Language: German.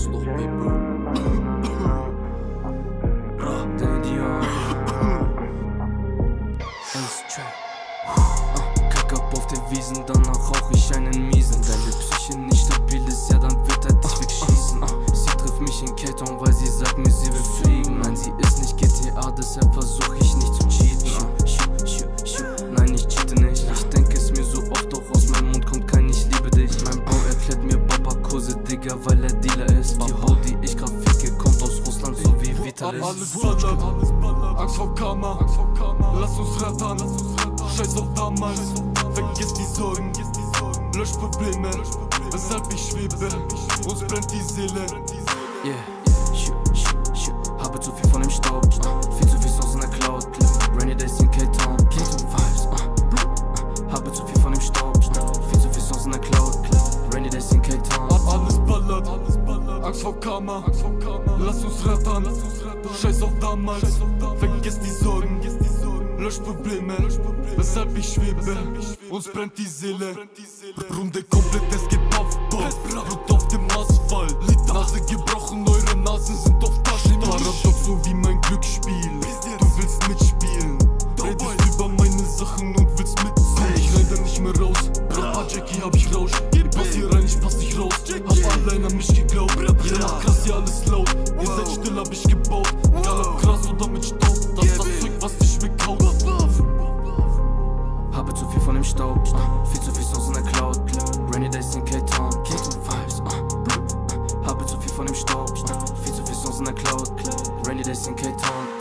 noch, Baby. Der Indianer. Kack ab auf den Wiesen, danach rauch ich einen miesen. Wenn die Psyche nicht stabil ist, ja dann wird er dich wegschießen. Sie trifft mich in Cape Town, weil sie sagt mir, sie will fliegen. Nein, sie ist nicht GTA, deshalb versuch ich nicht zu cheaten. Nein, ich cheate nicht. Ich denke es mir so oft, doch aus meinem Mund kommt kein ich liebe dich. Mein Bro erklärt mir Babakose, Digga, weil er Dealer ist. Die Haut, die ich grad ficke, kommt aus Russland, so wie Vitalis. Alles ballert, Angst vor Karma. Lass uns rattern, scheiß auf damals. Vergiss die Sorgen, lösch Probleme, weshalb ich schwebe. Uns brennt die Seele. Yeah, habe zu viel von dem Staub, viel zu viel Songs in der Cloud. Rainy Days in Cape Town, Vibes. Habe zu viel von dem Staub, viel zu viel Songs in der Cloud. Rainy Days in Cape Town. Alles ballert, Angst vor Karma. Lass uns rattern, scheiß auf damals. Vergiss die Sorgen, lösch Probleme, weshalb ich schwebe. Uns brennt die Seele. Runde komplett, es geht auf Boss. Blut auf dem Asphalt, Nase gebrochen, eure Nasen sind auf Taschen. Paradox, so wie mein Glücksspiel. Du willst mitspielen, redest über meine Sachen und willst mitziehen. Ich rede nicht mehr raus, Rapper Jackie hab ich Rausch. Ich pass hier rein, ich pass nicht raus. Hab allein an mich geglaubt, ihr macht krass, hier alles laut. Ihr seid still, hab ich gebaut, egal ob krass oder mit Staub. Das ist das Zeug, was dich weghaut. Habe zu viel von dem Staub, viel zu viel Songs in der Cloud. Rainy Days in Cape Town, Vibes. Habe zu viel von dem Staub, viel zu viel Songs in der Cloud. Rainy Days in Cape Town.